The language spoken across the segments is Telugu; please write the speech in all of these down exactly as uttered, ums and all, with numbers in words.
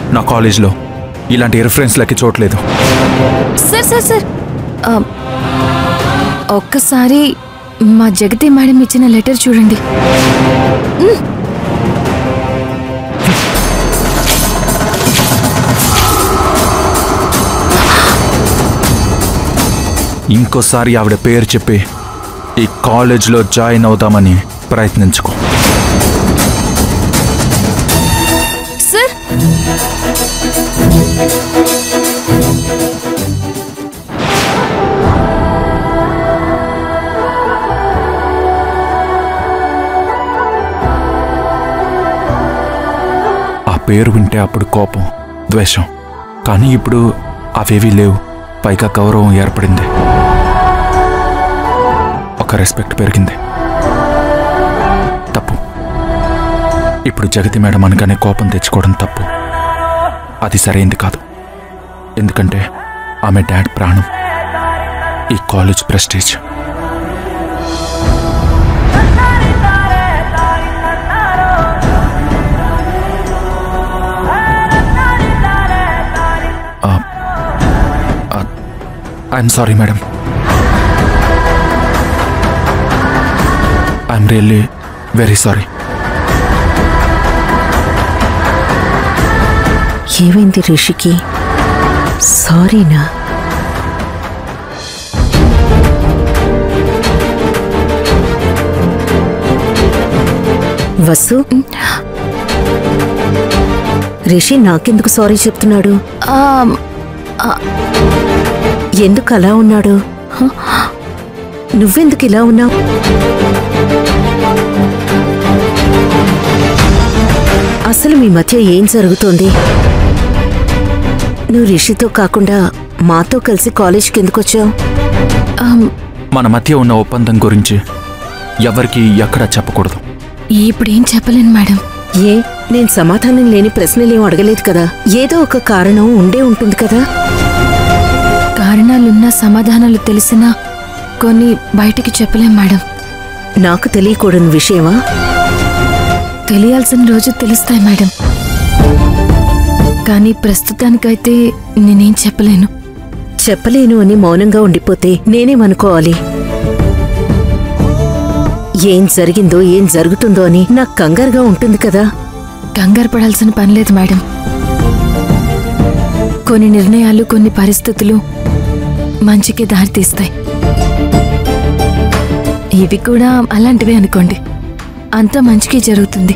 నా కాలేజ్లో ఇలాంటి రిఫరెన్స్లకి చోట్లేదు. సార్ సార్ సార్ ఒక్కసారి మా జగతి మేడం ఇచ్చిన లెటర్ చూడండి. ఇంకోసారి ఆవిడ పేరు చెప్పి ఈ కాలేజ్లో జాయిన్ అవుదామని ప్రయత్నించుకో. సార్ ఆ పేరు వింటే అప్పుడు కోపం, ద్వేషం, కానీ ఇప్పుడు అవేవీ లేవు. పైగా గౌరవం ఏర్పడింది, ఒక రెస్పెక్ట్ పెరిగింది. తప్పు. ఇప్పుడు జగతి మేడం అనగానే కోపం తెచ్చుకోవడం తప్పు. అది సరైంది కాదు. ఎందుకంటే ఆమె డాడ్ ప్రాణం, ఈ college prestige. I'm sorry madam. I'm really very sorry. ఏమైంది రిషికి? సారీనా? వసు, రిషి నాకెందుకు సారీ చెప్తున్నాడు? ఎందుకు అలా ఉన్నాడు? నువ్వెందుకు ఇలా ఉన్నావు? అసలు మీ మధ్య ఏం జరుగుతోంది? నువ్వు రిషితో కాకుండా మాతో కలిసి కాలేజ్కి ఎందుకు వచ్చావు? మన మధ్య ఉన్న ఒప్పందం గురించి ఎవరికి ఎక్కడా చెప్పకూడదు. ఇప్పుడేం చెప్పలేను మేడం. ఏ, నేను సమాధానం లేని ప్రశ్నలేం అడగలేదు కదా. ఏదో ఒక కారణం ఉండే ఉంటుంది కదా. కారణాలున్నా సమాధానాలు తెలిసినా కొన్ని బయటికి చెప్పలేం మేడం. నాకు తెలియకూడని విషయమా? తెలియాల్సిన రోజు తెలుస్తాయి మేడం, కానీ ప్రస్తుతానికైతే నేనేం చెప్పలేను. చెప్పలేను అని మౌనంగా ఉండిపోతే నేనేమనుకోవాలి? ఏం జరిగిందో ఏం జరుగుతుందో అని నాకు కంగారుగా ఉంటుంది కదా. కంగారు పడాల్సిన పనిలేదు మేడం. కొన్ని నిర్ణయాలు, కొన్ని పరిస్థితులు మంచికి దారితీస్తాయి. ఇవి కూడా అలాంటివే అనుకోండి. అంతా మంచికి జరుగుతుంది.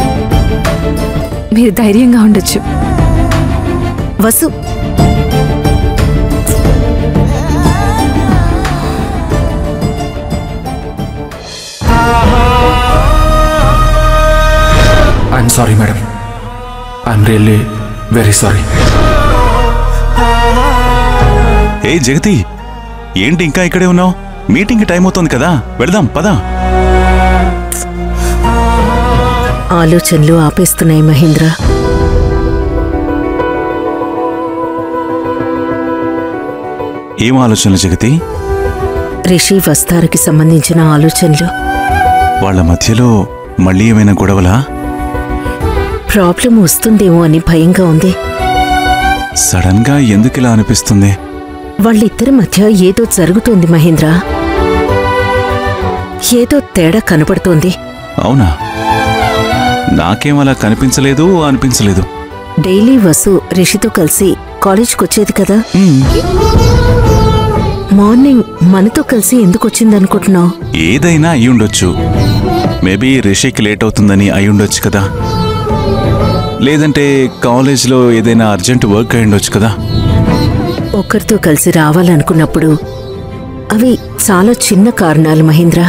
మీరు ధైర్యంగా ఉండొచ్చు. Vasu, I'm sorry madam. I'm really very sorry. ఏ జగతి, ఏంటి ఇంకా ఇక్కడే ఉన్నావు? మీటింగ్కి టైం అవుతుంది కదా, వెళదాం పదా. ఆలోచనలు ఆపేస్తున్నాయి మహేంద్ర. ఏం ఆలోచనలు జగతి? రిషి వస్తారకి సంబంధించిన ఆలోచనలు. వాళ్ళ మధ్యలో మళ్ళీ ఏమైనా గొడవలా? ప్రాబ్లం వస్తుందేమో అని భయంగా ఉంది. సడన్ గా ఎందుకిలా అనిపిస్తుంది? వాళ్ళిద్దరి మధ్య ఏదో జరుగుతోంది మహేంద్ర. ఏదో తేడా కనపడుతోంది. అవునా? నాకేం అలా కనిపించలేదు, అనిపించలేదు. డైలీ వసు రిషితో కలిసి కాలేజ్కొచ్చేది కదా. మార్నింగ్ మనతో కలిసి ఎందుకు వచ్చిందనుకుంటున్నావు? ఏదైనా అయ్యుండొచ్చు. మేబీ రిషికి లేట్ అవుతుందని అయ్యుండొచ్చు కదా. లేదంటే కాలేజ్లో ఏదైనా అర్జెంట్ వర్క్ అయ్యుండొచ్చు కదా. ఒక్కరితో కలిసి రావాలనుకున్నప్పుడు అవి చాలా చిన్న కారణాలు మహేంద్ర.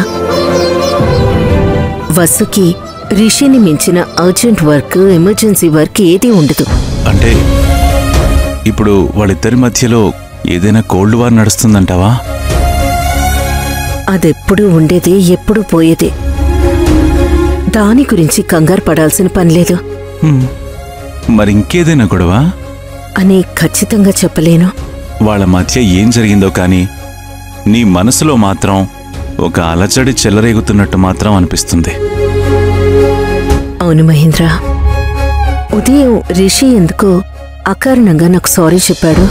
వసుకి రిషిని మించిన అర్జెంట్ వర్క్, ఎమర్జెన్సీ వర్క్ ఏదీ ఉండదు. అంటే ఇప్పుడు వాళ్ళిద్దరి మధ్యలో ఏదైనా కోల్డ్ వార్ నడుస్తుందంటావా? అదెప్పుడూ ఉండేదే, ఎప్పుడూ పోయేదే. దాని గురించి కంగారు పడాల్సిన పనిలేదు. మరింకేదైనా గొడవ అని ఖచ్చితంగా చెప్పలేను. వాళ్ళ మధ్య ఏం జరిగిందో కానీ నీ మనసులో మాత్రం ఒక అలజడి చెలరేగుతున్నట్టు మాత్రం అనిపిస్తుంది. అవును మహేంద్ర, ఉదయం రిషి ఎందుకో అకారణంగా నాకు సారీ చెప్పాడు.